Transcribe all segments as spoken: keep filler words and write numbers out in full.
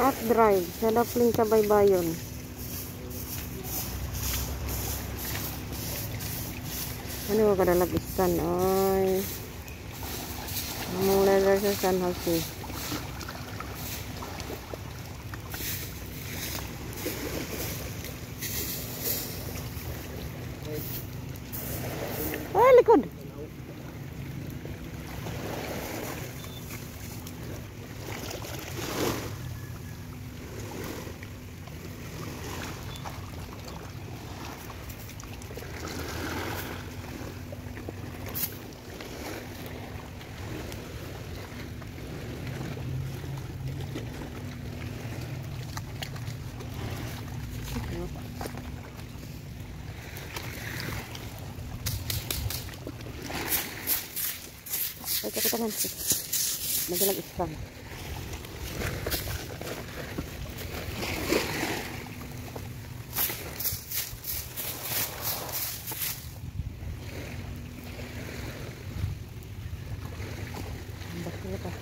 At drive. Sa Dapling sa Baybayon. Ano ba kadalag iskan? Ay. Mula dari sa San Jose. Ay, likod. Ay, kapitangan. Madalag iskan. Bakit pa?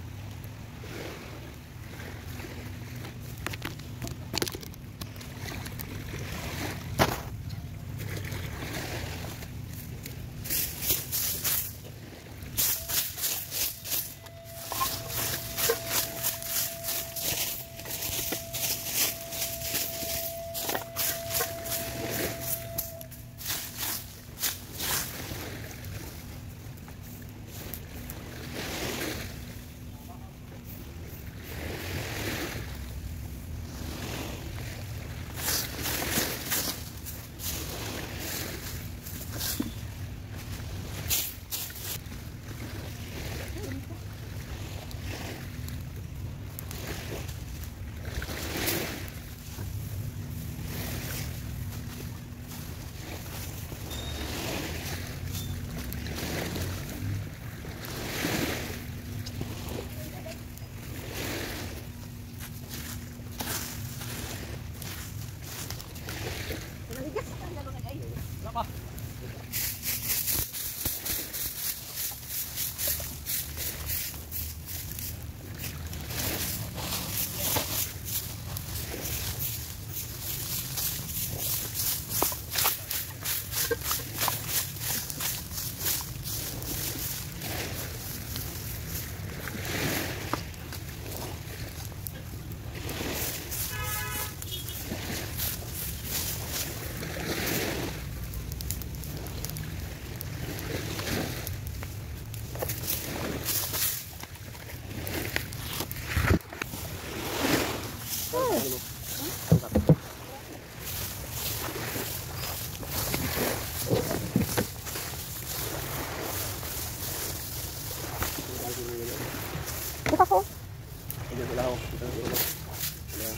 Kita ko. Ini belau. Kita belau. Ya.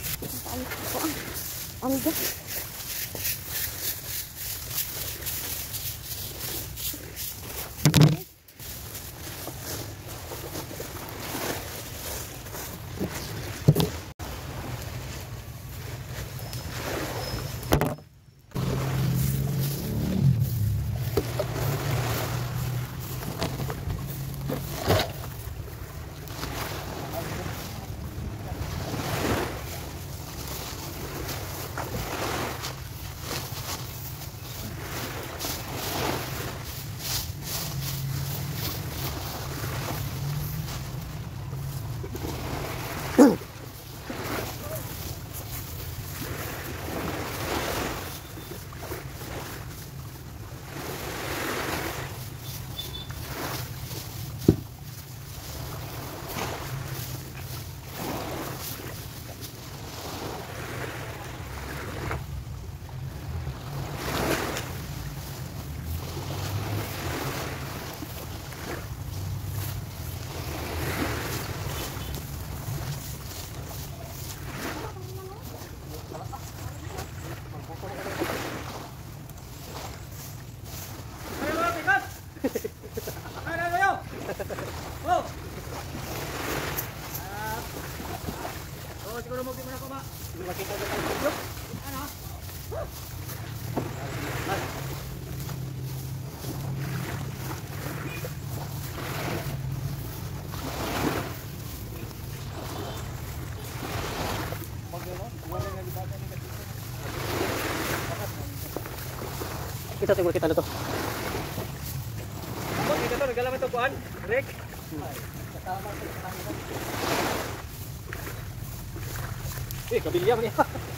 Ang gas. Kita siguro kita dito. Ako, kita to, nagalaman ito kuhan. Rick. Eh, kabilya mo niya.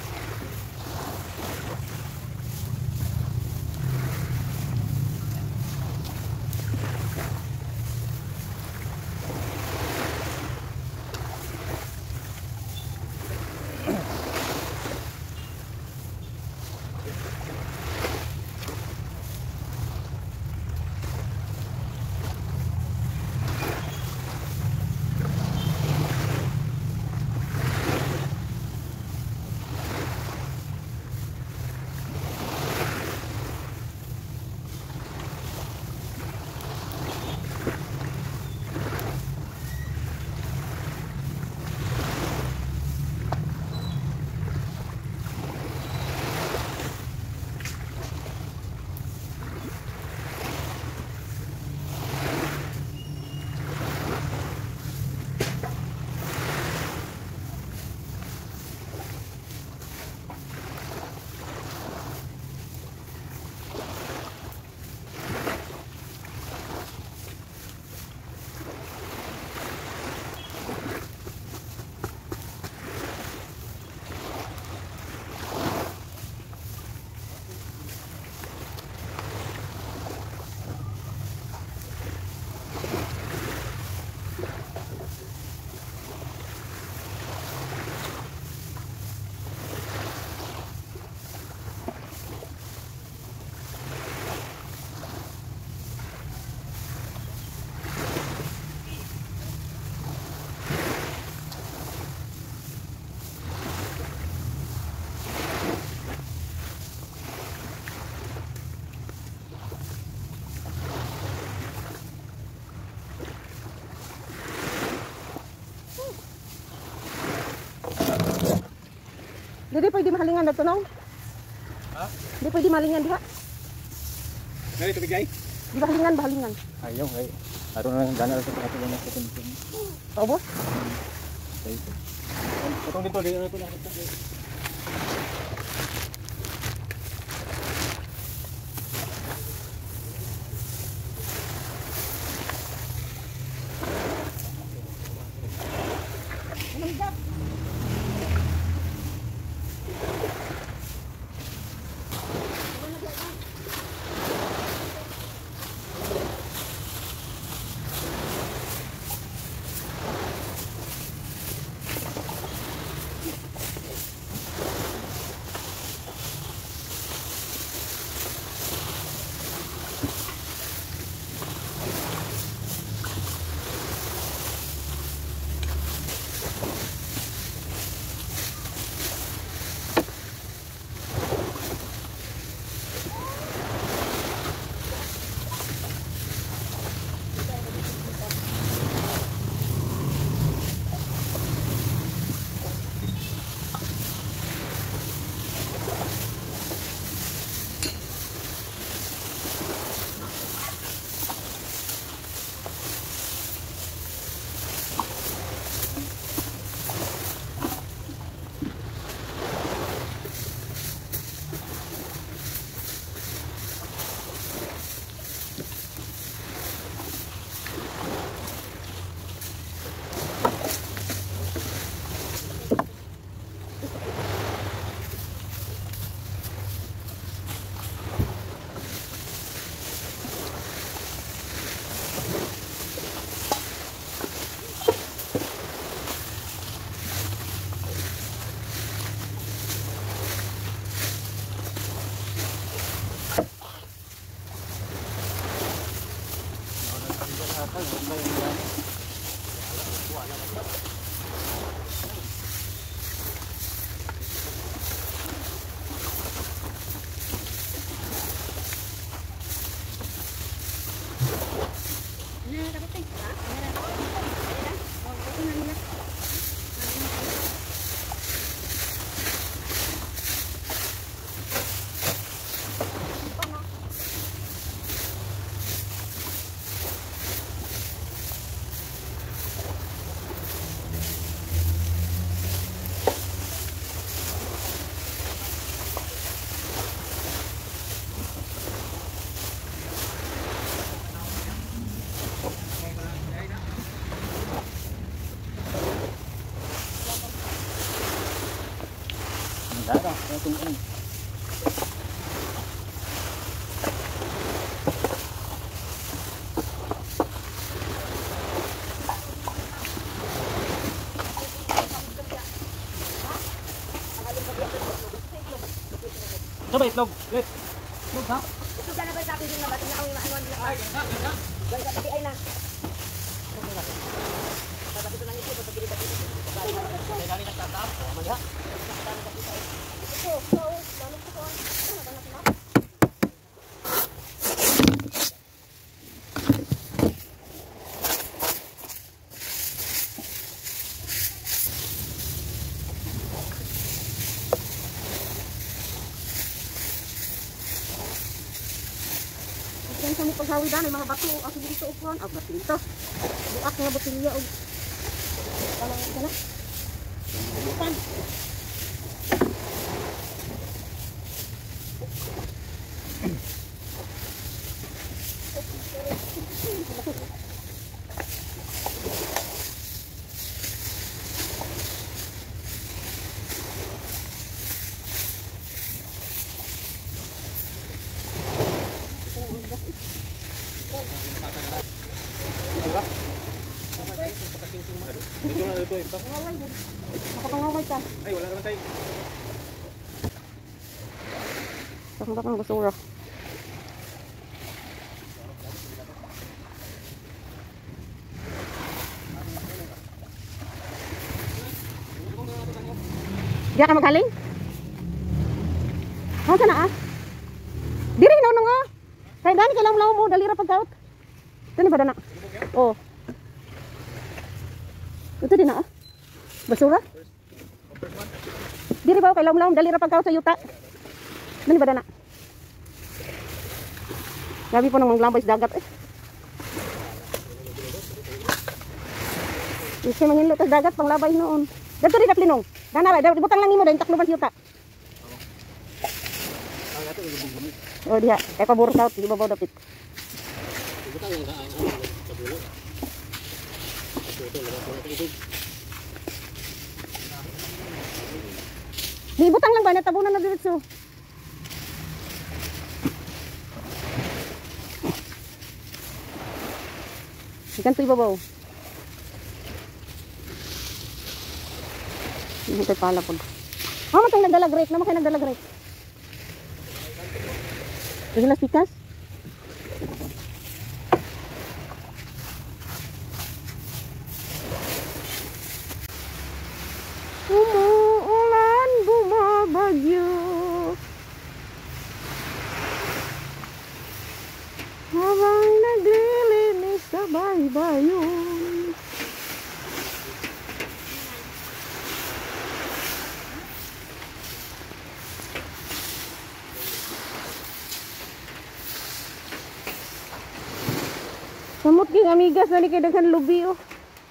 Jadi pwede mahalingan na to, no? Ha? Hindi pwede mahalingan diha. Nari ito bigay? Di bahalingan, bahalingan. Ayaw kay. Aron lang dana sa ato na sa tingin. Paubos? Okay. Potong dito, dito na ito. itong ano. Ito ba itlog? Wait. Itlog ha? Ito ka na ba sabi din na ba't na kami maanuan din Ay, ganda, ganda. Gawin ka ay na. Tapos ito lang ito, pag pagkili ka dito. May dali nagtatap. Maliha. Ito, so, dami ko ko. Ano ba natin na? Yan sa mga paghawi daan, mga bato, ako dito upon, ah, bato dito. Buak nga botilya, o. Parang ito na. Bukan. Dito na ito ito. Nakapangaway ka. Ay, wala naman tayo. Takot ang basura. Diyan ka magaling? Ano ka na ah? Diri na nga. Kaya gani ka lang lang mo, dalira pagkaot. Ito na ba na? Oo. Ito din na ah. Basura? Diri ba kay lang dalira pagkaot sa yuta. Dali ba na? Gabi po nang manglambay sa dagat eh. Kasi manginlo sa dagat panglabay noon. Dito rin kaplinong. Dana ba, butang lang nimo dayon takloban sa yuta. Oh dia, kay pabor sa di ba ba dapit. Butang yung daan sa dulo. Di butang lang ba natabunan na diretso. Ikan tu ibabaw. Hindi tayo pala po. Ah, matang nagdalag rate. Naman kayo nagdalag rate. Sige las pikas. Umuulan, bumabagyo. Habang naglilinis sa baybayon. Samot ging amigas na ni kay daghan lubi oh.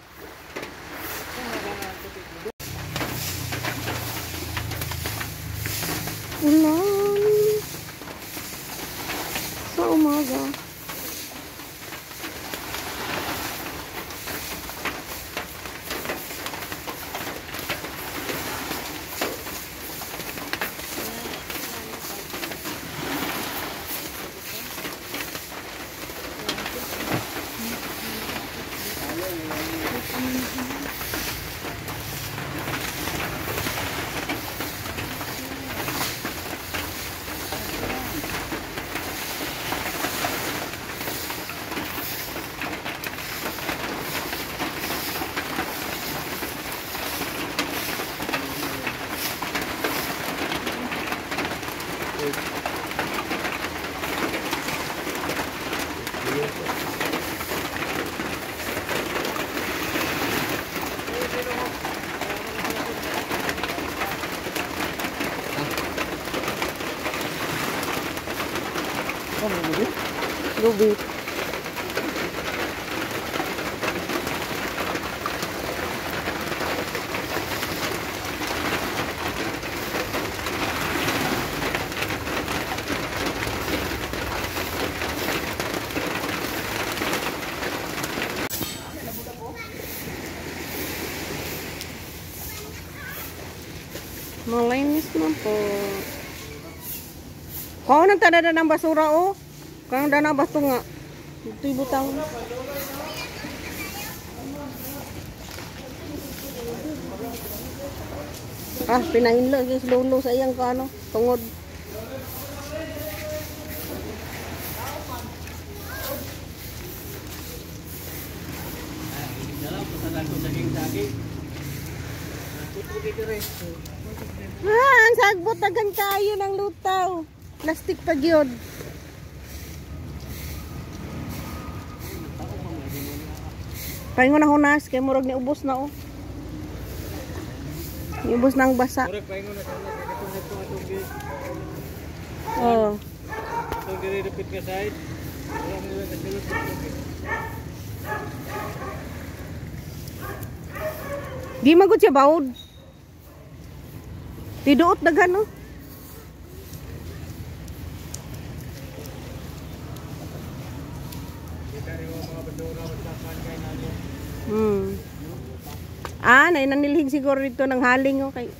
Ulan sa umaga. Lubi. Malinis man po. Kau nang tada ng basura oh. Kau nang dana bato nga. Ito'y butang. Ah, pinahinlo guys lolo sa iyang kano, tungod. Ah, ang sagbot tagang kayo ng lutaw. Plastic pa gyud. Paingon na hunas kay murag ni ubos na oh. Ni ubos nang basa. Murag paingon na sana sa katong neto atong di. Oh. Atong diri repeat ka side. Wala mo na kasulod sa tubig. Di magud siya bawod. Tiduot daghan no. Hmm. Ah, nay nanilhig siguro dito ng haling oh kay.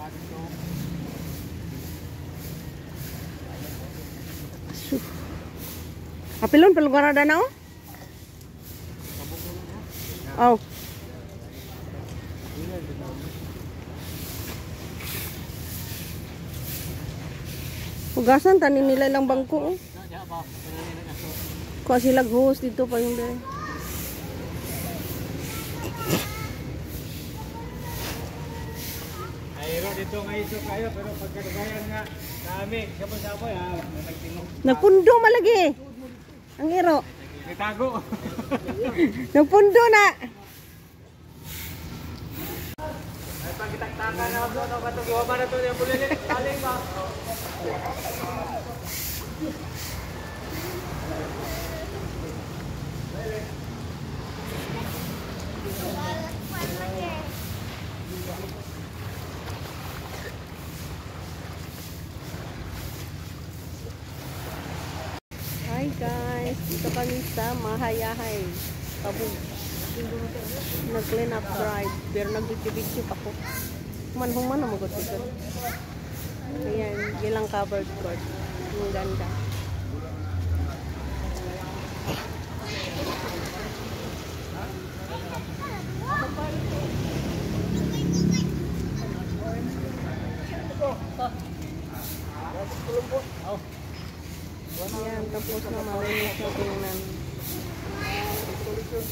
Apilon pelugara dana oh. Oh. Hugasan tanin nila lang bangko oh. Kuha sila host dito pa yung dere. Ayro dito nga iso kayo pero pagkadagayan nga kami sabo-sabo ya nagtingog. Nagpundo malagi. Ang iro. Nitago. Nagpundo na. Ay pagkitaktakan na ako no bato giwa na to yung bulilit aling ba. Hi guys, dito kami sa Mahayahay, Tabug. Nag-clean up drive, pero nag-video pa ko. Human-human na magot ito. Ayan, ilang covered court. Ang ganda. Ayan, tapos na malinis na tingnan.